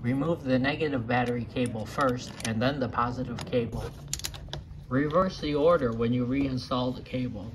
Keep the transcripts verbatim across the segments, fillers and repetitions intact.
Remove the negative battery cable first and then the positive cable. Reverse the order when you reinstall the cables.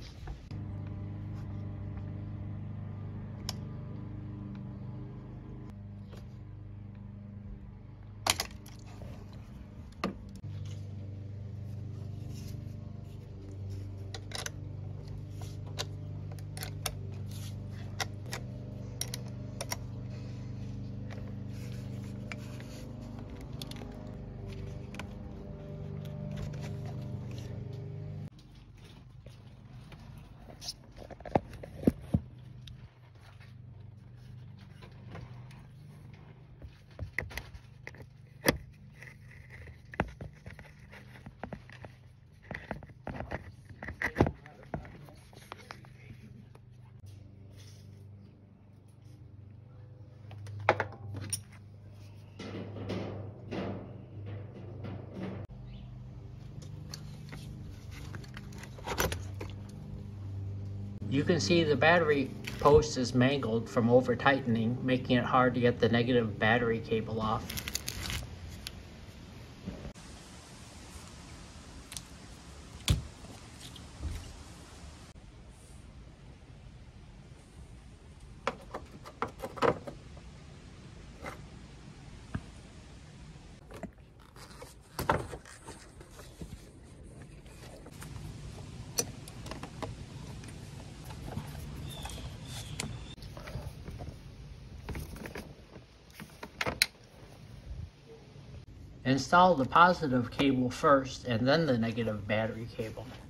You can see the battery post is mangled from over tightening, making it hard to get the negative battery cable off. Install the positive cable first and then the negative battery cable.